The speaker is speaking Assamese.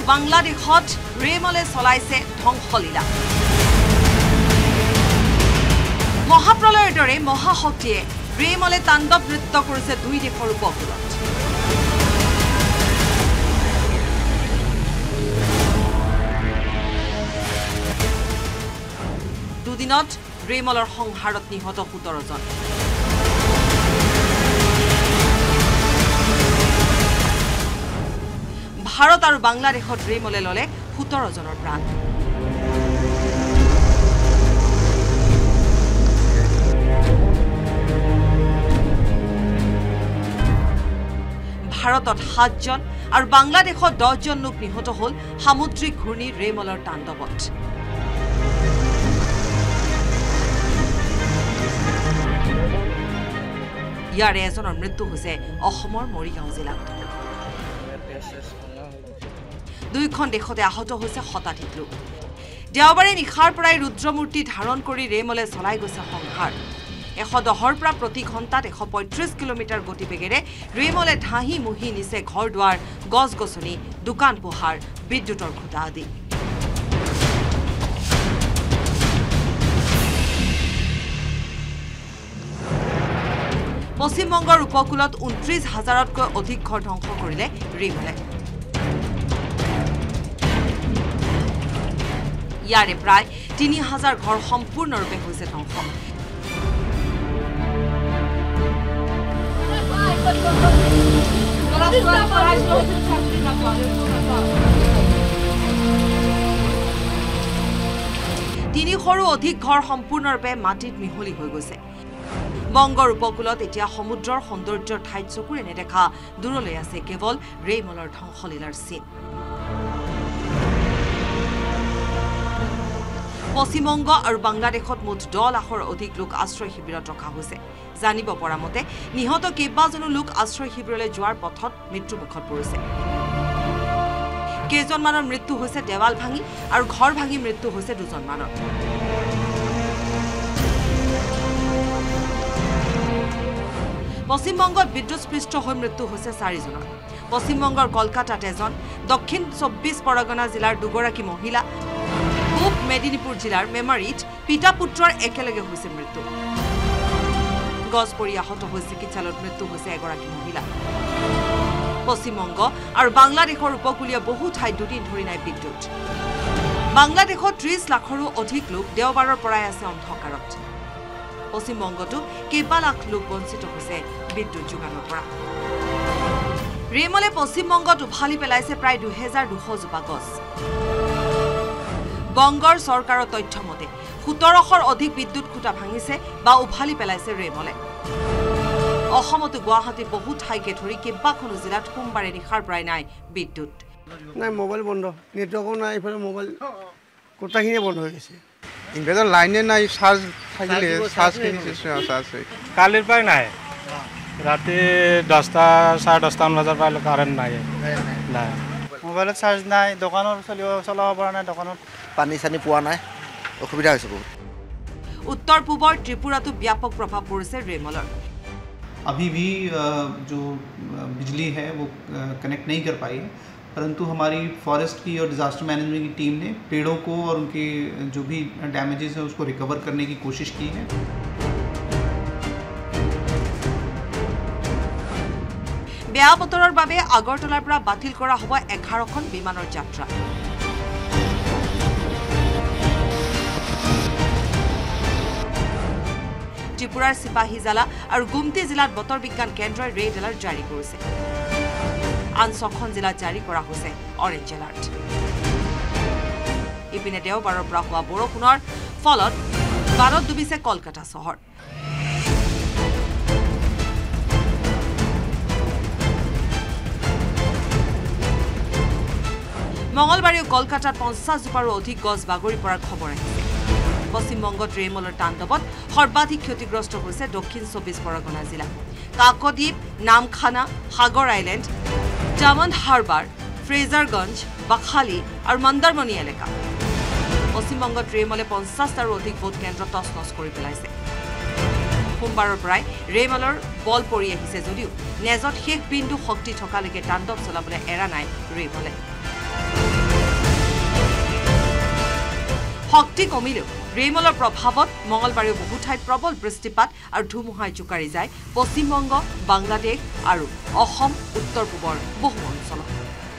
বাংলাদেশত ৰেমলে চলাইছে ধ্বংসলীলা মহাপ্ৰলয়ৰ দৰে মহাশক্তিয়ে ৰেমলে তাণ্ডৱ নৃত্য কৰিছে দুই দেশৰ উপকূলত দুদিনত ৰেমলৰ সংহাৰত নিহত 17 জন ভাৰত আৰু বাংলাদেশত ৰেমলে ললে 17 জনৰ প্ৰাণ ভাৰতত 7 জন আৰু বাংলাদেশত 10 জন লোক নিহত হল সামুদ্ৰিক ঘূৰ্ণী ৰেমলৰ তাণ্ডৱত ইয়াৰে এজনৰ মৃত্যু হৈছে অসমৰ মৰিগাঁও জিলাত দুইখন দেশতে আহত হৈছে শতাধিক লোক দেওবাৰে নিশাৰ পৰাই ৰুদ্ৰমূৰ্তি ধাৰণ কৰি ৰেমলে চলাই গৈছে সংহাৰ 110ৰ পৰা প্ৰতি ঘণ্টাত 135 কিলোমিটাৰ গতিবেগেৰে ৰেমলে ধাহি মুহি নিছে ঘৰ-দুৱাৰ গছ-গছনি দোকান পোহাৰ বিদ্যুতৰ খুঁটা আদি পশ্চিমবংগৰ উপকূলত 29,000তকৈ অধিক ঘৰ ধ্বংস কৰিলে ৰেমলে ইয়াৰে প্ৰায় 3,000 ঘৰ সম্পূৰ্ণৰূপে হৈছে ধ্বংস তিনিশৰো অধিক ঘৰ সম্পূৰ্ণৰূপে মাটিত মিহলি হৈ গৈছে বংগৰ উপকূলত এতিয়া সমুদ্ৰৰ সৌন্দৰ্যৰ ঠাইত চকুৰে নেদেখা দূৰলৈ আছে কেৱল ৰেমলৰ ধ্বংসলীলাৰ চিন পশ্চিমবংগ আৰু বাংলাদেশত মুঠ 10 লাখৰ অধিক লোক আশ্ৰয় শিবিৰত ৰখা হৈছে জানিব পৰা মতে নিহত কেইবাজনো লোক আশ্ৰয় শিবিৰলৈ যোৱাৰ পথত মৃত্যুমুখত পৰিছে কেইজনমানৰ মৃত্যু হৈছে দেৱাল ভাঙি আৰু ঘৰ ভাঙি মৃত্যু হৈছে দুজনমানৰ পশ্চিমবংগত বিদ্যুৎস্পৃষ্ট হৈ মৃত্যু হৈছে 4 জনৰ পশ্চিমবংগৰ কলকাতাত এজন দক্ষিণ 24 পৰগনা জিলাৰ দুগৰাকী মহিলা পূব মেদিনীপুৰ জিলাৰ মেমাৰীত পিতা পুত্ৰৰ একেলগে হৈছে মৃত্যু গছ পৰি আহত হৈ চিকিৎসালয়ত মৃত্যু হৈছে এগৰাকী মহিলা পশ্চিমবংগ আৰু বাংলাদেশৰ উপকূলীয় বহু ঠাইত দুদিন ধৰি নাই বিদ্যুৎ বাংলাদেশত 30 লাখৰো অধিক লোক দেওবাৰৰ পৰাই আছে অন্ধকাৰত পশ্চিমবংগতো কেইবা লাখ লোক বঞ্চিত হৈছে বিদ্যুৎ যোগানৰ পৰা ৰেমলে পশ্চিমবংগত উভালি পেলাইছে প্ৰায় 2200 জোপা গছ বংগৰ চৰকাৰৰ তথ্য মতে 1700ৰ অধিক বিদ্যুৎ খুঁটা ভাঙিছে বা উভালি পেলাইছে ৰেমলে অসমতো গুৱাহাটী বহু ঠাইকে ধৰি কেইবাখনো জিলাত সোমবাৰে নিশাৰ পৰাই নাই বিদ্যুৎ নাই মোবাইল বন্ধ নেটৱৰ্কো নাই ইফালে মোবাইল কোটাখিনি বন্ধ হৈ গৈছে ইনভাৰ্টাৰ লাইনে নাই চাৰ্জ থাকিলে চাৰ্জ কালিৰ পৰাই নাই ৰাতি 10টা 10:30 বজাৰ পৰা কাৰেণ্ট নাই মোবাইলত চাৰ্জ নাই দোকানৰ চলাব পৰা নাই দোকানত পানী চানি পোৱা নাই অসুবিধা হৈছে বহুত উত্তৰ পূবৰ ত্ৰিপুৰাতো ব্যাপক প্ৰভাৱ পৰিছে ৰেমলৰ अभी भी जो बिजली है वो कनेक्ट नहीं कर पाई है परंतु हमारी फॉरेस्ट की और डिज़ास्टर मैनेजमेंट की टीम ने पेड़ों को और उनके जो भी डैमेजेस हैं उसको रिकवर करने की कोशिश की है বেয়া বতৰৰ বাবে আগৰতলাৰ পৰা বাতিল কৰা হ'ব 11খন বিমানৰ যাত্ৰা ত্ৰিপুৰাৰ সিপাহীজালা আৰু গুমটি জিলাত বতৰ বিজ্ঞান কেন্দ্ৰই ৰেড এলাৰ্ট জাৰি কৰিছে আন 6খন জিলাত জাৰি কৰা হৈছে অৰেঞ্জ এলাৰ্ট ইপিনে দেওবাৰৰ পৰা হোৱা বৰষুণৰ ফলত বানত ডুবিছে কলকাতা চহৰ মঙলবাৰে কলকাতাত 50 জোপাৰো অধিক গছ বাগৰি পৰাৰ খবৰ আহিছে পশ্চিমবংগত ৰেমলৰ তাণ্ডৱত সৰ্বাধিক ক্ষতিগ্ৰস্ত হৈছে দক্ষিণ 24 পৰগনা জিলা Kakdwip Namkhana Sagar island diamond harbour Fraserganj Bakkhali আৰু মন্দাৰমণি এলেকা পশ্চিমবংগত ৰেমলে 50টাৰো অধিক ভোট কেন্দ্ৰ তছনছ কৰি পেলাইছে সোমবাৰৰ পৰাই ৰেমলৰ বল পৰি আহিছে যদিও নেজত শেষ বিন্দু শক্তি থকালৈকে তাণ্ডৱ চলাবলৈ এৰা নাই ৰেমলে শক্তি কমিলেও ৰেমলৰ প্ৰভাৱত মঙলবাৰেও বহু ঠাইত প্ৰবল বৃষ্টিপাত আৰু ধুমুহাই জোকাৰি যায় পশ্চিমবংগ, বাংলাদেশ আৰু অসম উত্তৰ পূবৰ বহু অঞ্চলত।